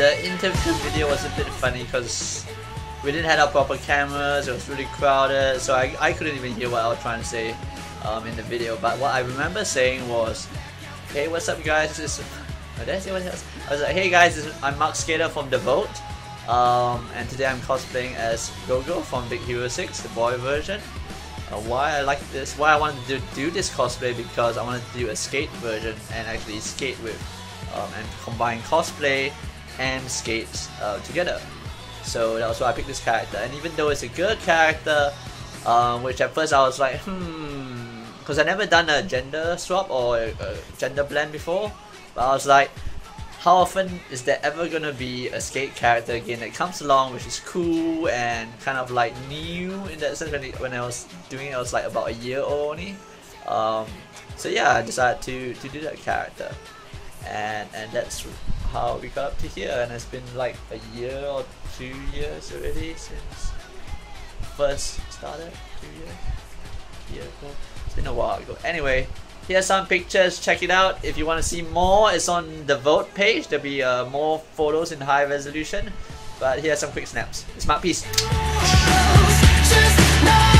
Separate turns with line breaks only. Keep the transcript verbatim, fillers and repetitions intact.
the interview video was a bit funny because we didn't have our proper cameras, it was really crowded, so I, I couldn't even hear what I was trying to say um, in the video. But what I remember saying was, hey, what's up guys, this is, oh, did I say what else? I was like, hey guys, this is, I'm Alie Skater from The Vote, um, and today I'm cosplaying as Gogo from Big Hero six, the boy version. Uh, why I like this, why I wanted to do, do this cosplay, because I wanted to do a skate version and actually skate with um, and combine cosplay and skates uh, together. So that was why I picked this character, and even though it's a good character, um, which at first I was like, hmm, because I never done a gender swap or a, a gender blend before, but I was like, how often is there ever gonna be a skate character again that comes along which is cool and kind of like new in that sense? When, it, when I was doing it, I was like about a year old only. Um, so yeah, I decided to, to do that character, and, and that's how we got up to here, and it's been like a year or two years already since first started. Two years? A year ago? It's been a while ago. Anyway, here's some pictures, check it out. If you want to see more, it's on the vote page. There'll be uh, more photos in high resolution, but here's some quick snaps. It's my piece.